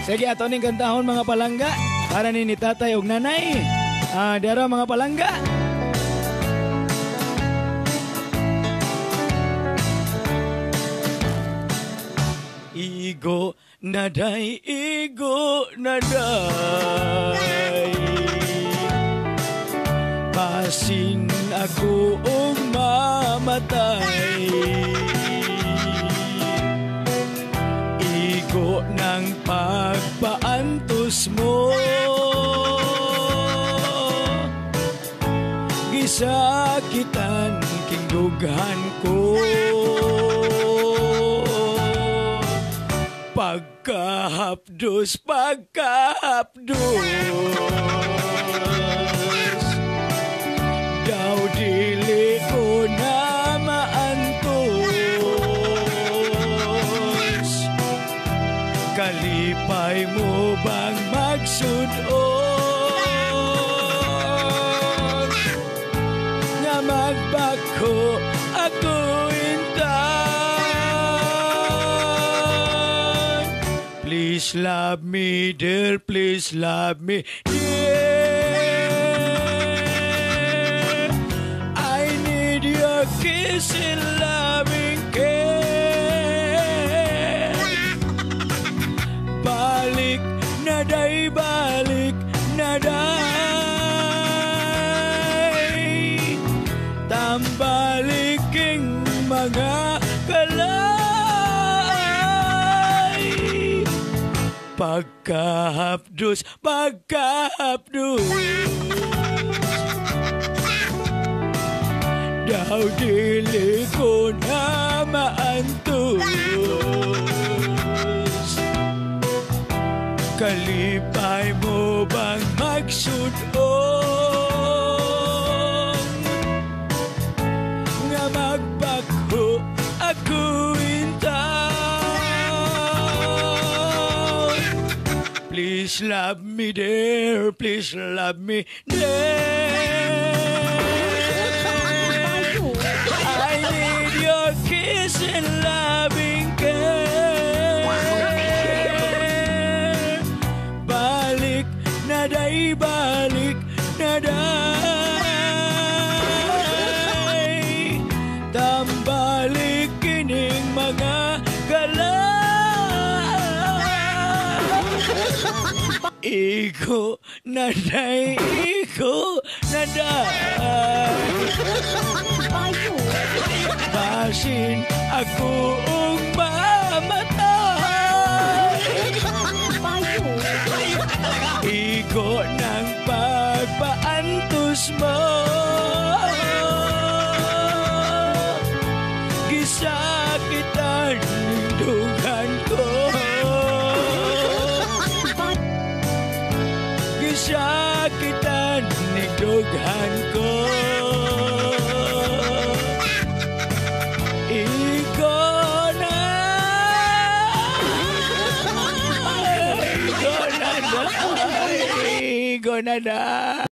Sige, ato ning kantahon mga palangga para ni tatay ug nanay. Dara mga palangga. Igo naday, igo naday. Pasin ako og mamatay. Igo ng pagpaantos mo. Gisakitan king dughan ko. Pagkahapdos, pagkahapdos. Daw dili ko na maantos. Kalipay mo bang magsudon? Nga magbako ako intan. Please love me, dear, please love me, dear. I need your kiss and loving care. Balik na day, balik na day. Tambaliking mga kalay. Pagkahapdos, pagkahapdos. Daw dili ko na maantos. Kalipay mo bang magsudon? Nga magbako ako intan. Please love me, dear, please love me, dear. I need your kiss and loving care. Balik na day, balik na day. Tambalik kining mga galay. Iko na day, iko na day. Basin ako ang mamatay. Igo ng pagpaantos mo. Gisakitan ng dughan ko. Gisakitan ng dughan ko. Go na da.